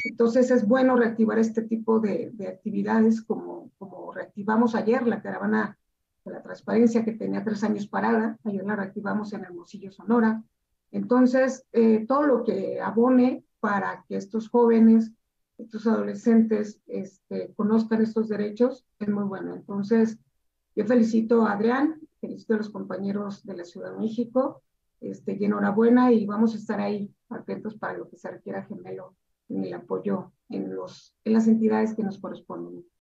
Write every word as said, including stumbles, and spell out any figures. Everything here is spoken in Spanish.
Entonces es bueno reactivar este tipo de, de actividades como, como reactivamos ayer la caravana de la transparencia que tenía tres años parada, ayer la reactivamos en Hermosillo, Sonora. Entonces, eh, todo lo que abone para que estos jóvenes, estos adolescentes este, conozcan estos derechos es muy bueno. Entonces, yo felicito a Adrián, felicito a los compañeros de la Ciudad de México, este, y enhorabuena y vamos a estar ahí atentos para lo que se requiera, Gemelo, en el apoyo en, los, en las entidades que nos corresponden.